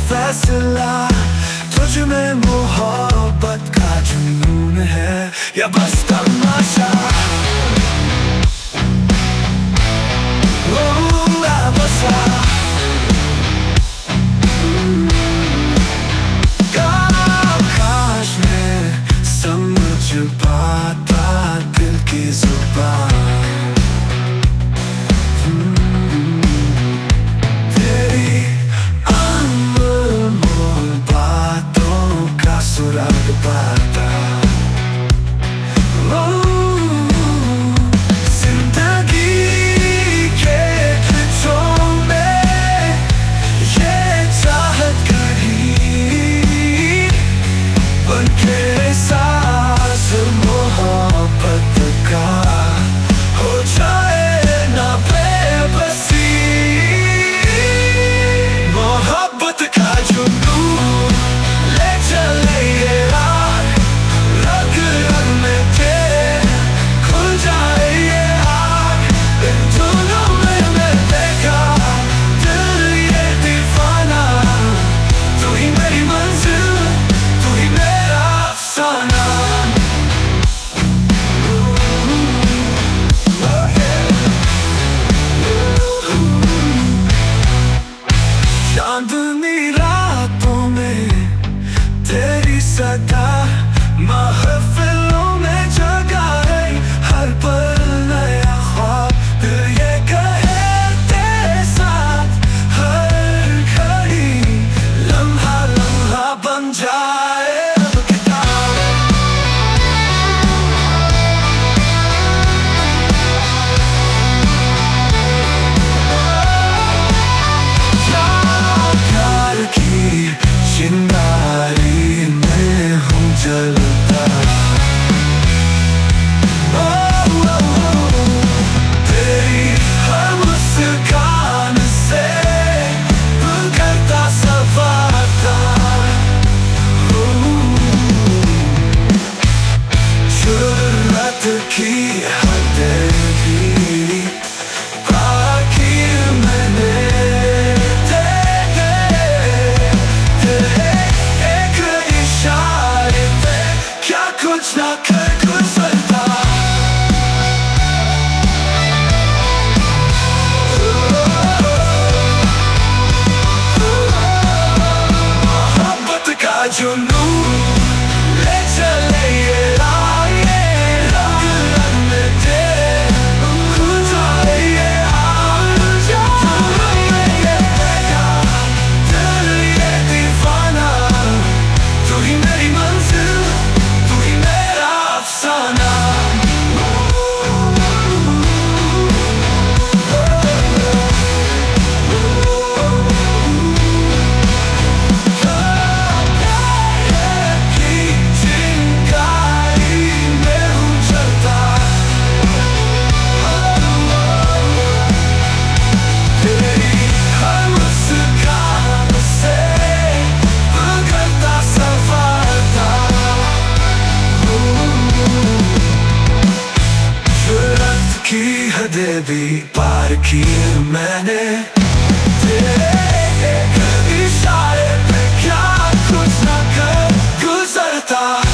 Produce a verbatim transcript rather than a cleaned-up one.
फैसला तुझ में मोहब्बत का जुनून है या बस तमाशा। काश मैं समझ पाता दिल की जुबान, तेरी अनमोल बातों का सुराग पाता। चांदनी रातों में तेरी सदा महफिलों में जगाए हर पल नया ख्वाब। दिल ये कहे तेरे साथ हर घड़ी लम्हा लम्हा बन जाए अब किताब। चिंगारी में हूँ जलता, तेरी हर मुस्कान से दिल करता सवारता। जुर्रत की हदें भी बाकी मैंने कुछ ना कर गुजरता। मोहब्बत का जुनून ले चले ये राह, ये रंग रंग में तेरे खो जाए ये हाल। तुम्हें ये देखा दिल ये दीवाना, तू ही मेरी मंजिल अफसाना। चिंगारी में हूँ जलता, तेरी हर मुस्कान से दिल करता सवारता। जुर्रत की हदें भी पार की मैंने, तेरे एक इशारे पे क्या कुछ ना कर गुजरता।